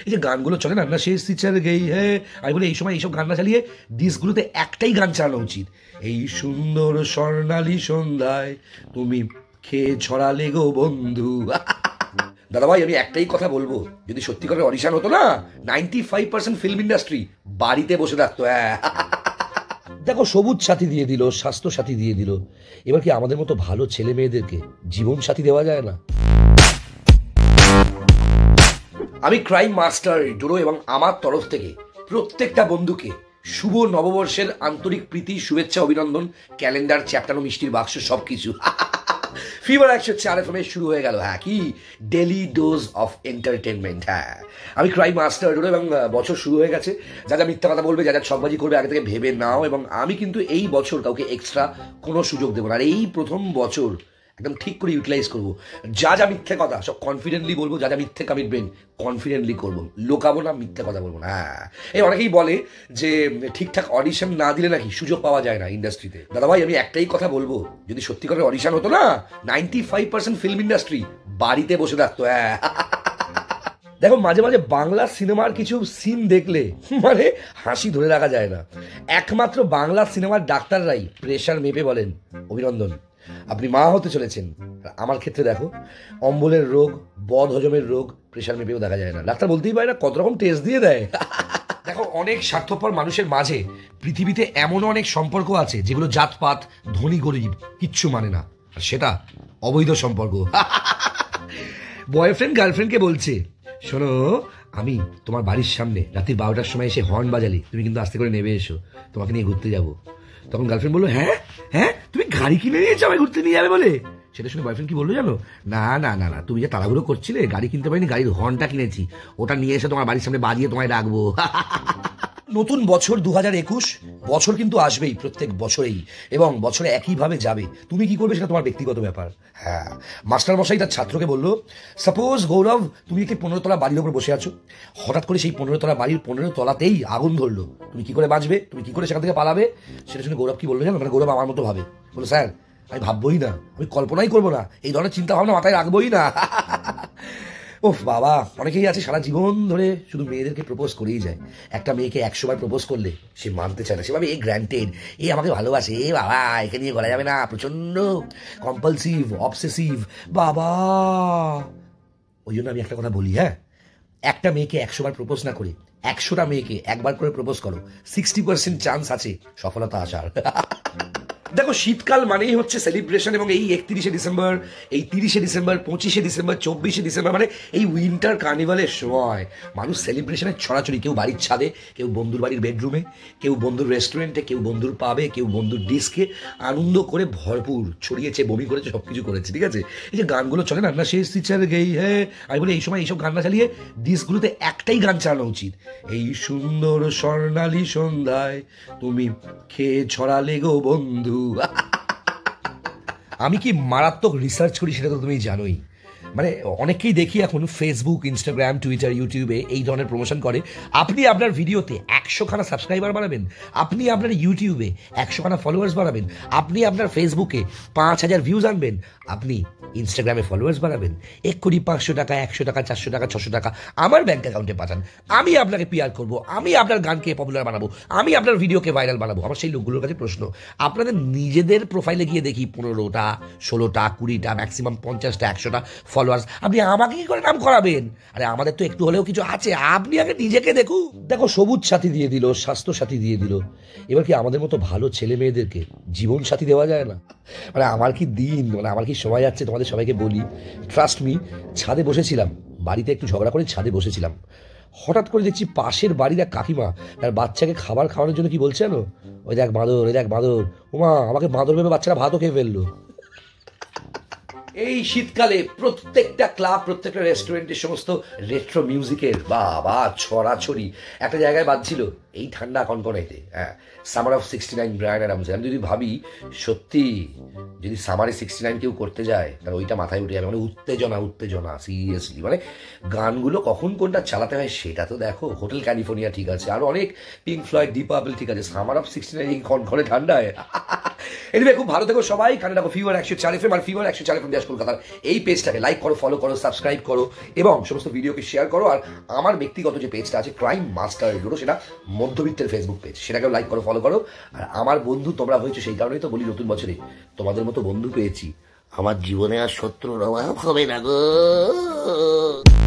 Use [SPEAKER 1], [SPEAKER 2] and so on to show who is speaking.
[SPEAKER 1] এই যে গানগুলো চলে না, না শেষ টিচার গেই হ্যাঁ, আমি বলি এই সময় এইসব গান না চালিয়ে ডিস্কগুলোতে একটাই গান চালানো উচিত, এই সুন্দর স্বর্ণালী সন্ধ্যায় তুমি খেয়ে ছড়ালে গো বন্ধু। দাদা ভাই, আমি একটাই কথা বলবো, যদি সত্যি করে অডিশন হতো না, 95% ফিল্ম ইন্ডাস্ট্রি বাড়িতে বসে থাকতো। হ্যাঁ, দেখো সবুজ সাথী দিয়ে দিল, স্বাস্থ্য সাথী দিয়ে দিল, এবার কি আমাদের মতো ভালো ছেলে মেয়েদেরকে জীবন সাথী দেওয়া যায় না? আমি ক্রাইম মাস্টার ডোরো এবং আমার তরফ থেকে প্রত্যেকটা বন্ধুকে শুভ নববর্ষের আন্তরিক প্রীতি, শুভেচ্ছা, অভিনন্দন, ক্যালেন্ডার, চ্যাপ্টার, মিষ্টির বাক্স সবকিছু। ফিভার 104 FM শুরু হয়ে গেল। হ্যাঁ, কি ডেলি ডোজ অফ এন্টারটেনমেন্ট। হ্যাঁ, আমি ক্রাইম মাস্টার ডোরো এবং বছর শুরু হয়ে গেছে। যা যা মিথ্যা কথা বলবে, যা যা ছকবাজি করবে, আগে থেকে ভেবে নাও। এবং আমি কিন্তু এই বছর কাউকে এক্সট্রা কোনো সুযোগ দেবো না। আর এই প্রথম বছর একদম ঠিক করে ইউটিলাইজ করবো। যা যা মিথ্যে কথা সব কনফিডেন্টলি বলবো, যা যা মিথ্যে কমিটমেন্ট কনফিডেন্টলি করবো, লোকাবো না, মিথ্যে কথা বলবো না। হ্যাঁ, এই অনেকেই বলে যে ঠিকঠাক অডিশন না দিলে নাকি সুযোগ পাওয়া যায় না ইন্ডাস্ট্রিতে। দাদা ভাই, আমি একটাই কথা বলবো, যদি সত্যি করে অডিশন হতো না, 95% ফিল্ম ইন্ডাস্ট্রি বাড়িতে বসে থাকতো। হ্যাঁ, দেখো মাঝে মাঝে বাংলা সিনেমার কিছু সিন দেখলে মানে হাসি ধরে রাখা যায় না। একমাত্র বাংলা সিনেমার ডাক্তাররাই প্রেশার মেপে বলেন অভিনন্দন, আপনি মা হতে চলেছেন। আমার ক্ষেত্রে দেখো, অম্বলের রোগ, বদ হজমের রোগ প্রেশার মেপেও দেখা যায় না। ডাক্তার বলতেই পারে না, কত রকম টেস্ট দিয়ে দেয়। দেখো, অনেক স্বার্থপর মানুষের মাঝে পৃথিবীতে এমন অনেক সম্পর্ক আছে যেগুলো জাতপাত, ধনী গরিব কিচ্ছু মানে না, আর সেটা অবৈধ সম্পর্ক। বয়ফ্রেন্ড গার্লফ্রেন্ডকে বলছে, শোনো, আমি তোমার বাড়ির সামনে রাত্রি 12টার সময় এসে হর্ন বাজালি, তুমি কিন্তু আস্তে করে নেমে এসো, তোমাকে নিয়ে ঘুরতে যাবো। তখন গার্লফ্রেন্ড বললো, হ্যাঁ হ্যাঁ, তুমি গাড়ি কিনে নিয়েছো আমায় ঘুরতে নিয়ে যাবে বলে? সেটা শুনে বয়ফ্রেন্ড কি বললো জানো? না না না না, তুমি যে তাড়াহুড়ো করছিলে, গাড়ি কিনতে পারিনি, গাড়ির হর্নটা কিনেছি, ওটা নিয়ে এসে তোমার বাড়ির সামনে বাজিয়ে তোমায় ডাকবো। নতুন বছর 2021 বছর কিন্তু আসবেই প্রত্যেক বছরেই, এবং বছরে একইভাবে যাবে। তুমি কি করবে সেটা তোমার ব্যক্তিগত ব্যাপার। হ্যাঁ, মাস্টার মশাই তার ছাত্রকে বললো, সাপোজ গৌরব তুমি একটি 15 তলা বাড়ির উপর বসে আছো, হঠাৎ করে সেই 15 তলা বাড়ির 15 তলাতেই আগুন ধরলো, তুমি কি করে বাঁচবে? তুমি কি করে সেখান থেকে পালাবে? সেটা শুনে গৌরব কি বললো জানো? মানে গৌরব আমার মতো ভাবে, বললো, স্যার আমি ভাববোই না, আমি কল্পনাই করবো না, এই ধরনের চিন্তা ভাবনা মাথায় রাখবোই না। ওহ বাবা, অনেকেই আছে সারা জীবন ধরে শুধু মেয়েদেরকে প্রপোজ করেই যায়। একটা মেয়েকে 100 বার প্রপোজ করলে সে মানতে চায় না, সে ভাবে এ গ্র্যান্টেড, এ আমাকে ভালোবাসে, এ বাবা একে নিয়ে গলা যাবে না, প্রচন্ড কম্পালসিভ, অবসেসিভ বাবা। ওই জন্য আমি একটা কথা বলি, হ্যাঁ, একটা মেয়েকে 100 বার প্রপোজ না করে 100টা মেয়েকে একবার করে প্রপোজ করো, 60% চান্স আছে সফলতা আসার। দেখো, শীতকাল মানেই হচ্ছে সেলিব্রেশন, এবং এই 31শে ডিসেম্বর, এই 30শে ডিসেম্বর, 25শে ডিসেম্বর, 24শে ডিসেম্বর মানে এই উইন্টার কার্নিভালের সময় মানুষ সেলিব্রেশনের ছড়াছড়ি, কেউ বাড়ির ছাদে, কেউ বন্ধুর বাড়ির বেডরুমে, কেউ বন্ধুর রেস্টুরেন্টে, কেউ বন্ধুর পাবে, কেউ বন্ধুর ডিস্কে আনন্দ করে ভরপুর ছড়িয়েছে, বমি করেছে, সব কিছু করেছে। ঠিক আছে, এই যে গানগুলো চলে না, না শেষ টিচার গেই হ্যাঁ, আমি বলি এই সময় এইসব গান না চালিয়ে ডিস্কগুলোতে একটাই গান চালানো উচিত, এই সুন্দর স্বর্ণালী সন্ধ্যায় তুমি খেয়ে ছড়ালে গো বন্ধু। আমি কি মারাত্মক রিসার্চ করি সেটা তো তুমি জানোই। মানে অনেকেই দেখি এখন ফেসবুক, ইনস্টাগ্রাম, টুইটার, ইউটিউবে এই ধরনের প্রমোশন করে। আপনি আপনার ভিডিওতে 100খানা সাবস্ক্রাইবার বাড়াবেন, আপনি আপনার ইউটিউবে 100খানা ফলোয়ার্স বাড়াবেন, আপনি আপনার ফেসবুকে 5000 ভিউজ আনবেন, আপনি ইনস্টাগ্রামে ফলোয়ার্স বাড়াবেন, এক্ষুনি 500 টাকা, 100 টাকা, 400 টাকা, 600 টাকা আমার ব্যাঙ্ক অ্যাকাউন্টে পাঠান, আমি আপনাকে পিআর করবো, আমি আপনার গানকে পপুলার বানাবো, আমি আপনার ভিডিওকে ভাইরাল বানাবো। আমার সেই লোকগুলোর কাছে প্রশ্ন, আপনাদের নিজেদের প্রোফাইলে গিয়ে দেখি 15টা, 16টা, 20টা, ম্যাক্সিমাম 50টা, 100টা ফলোয়ার্স, আপনি আমাকে কি করে নাম করাবেন? আরে আমাদের তো একটু হলেও কিছু আছে, আপনি আগে নিজেকে দেখুন। দেখো সবুজ সাথী দিয়ে দিল, স্বাস্থ্য সাথী দিয়ে দিল, এবার কি আমাদের মতো ভালো ছেলে মেয়েদেরকে জীবন সাথী দেওয়া যায় না? মানে আমার কি দিন, মানে আমার কি সময় যাচ্ছে, তোমাদের সবাইকে বলি, ট্রাস্ট মি, ছাদে বসেছিলাম, বাড়িতে একটু ঝগড়া করে ছাদে বসেছিলাম, হঠাৎ করে দেখছি পাশের বাড়ির এক কাকিমা তার বাচ্চাকে খাবার খাওয়ানোর জন্য কি বলছে জানো? ওই দেখ বাঁদর, ওই দেখ বাঁদর, ওমা আমাকে বাঁদর ভেবে বাচ্চারা ভাতও খেয়ে ফেললো। এই শীতকালে প্রত্যেকটা ক্লাব, প্রত্যেকটা রেস্টুরেন্টের সমস্ত রেট্রো মিউজিকের বাবা ছড়াছড়ি একটা জায়গায় বাজছিল, এই ঠান্ডা কনকনেতে, হ্যাঁ, সামার অফ 69 ব্রায়ান অ্যাডামস। আমি যদি ভাবি সত্যি যদি সামারে 69 কেউ করতে যায় তাহলে ওইটা মাথায় উঠে যাবে, মানে উত্তেজনা উত্তেজনা সিরিয়াসলি। মানে গানগুলো কখন কোনটা চালাতে হয় সেটা তো দেখো। হোটেল ক্যালিফোর্নিয়া ঠিক আছে, আর অনেক পিঙ্ক ফ্লয়েড, ডিপ পার্পল ঠিক আছে, সামার অফ 69 এই কনকনে ঠান্ডায়। এনিওয়ে খুব ভালো থেকো সবাই। কানে রাখো ফিভার 104 FM আর ফিভার 104 FM দেশ কলকাতার এই পেজটাকে লাইক করো, ফলো করো, সাবস্ক্রাইব করো এবং সমস্ত ভিডিওকে শেয়ার করো। আর আমার ব্যক্তিগত যে পেজটা আছে ক্রাইম মাস্টার লুডো, সেটা মধ্যবিত্তের ফেসবুক পেজ, সেটাকেও লাইক করো, ফলো করো। আর আমার বন্ধু তোমরা হয়েছো, সেই কারণেই তো বলি নতুন বছরে তোমাদের মতো বন্ধু পেয়েছি, আমার জীবনে আর শত্রুর অভাব হবে না গো।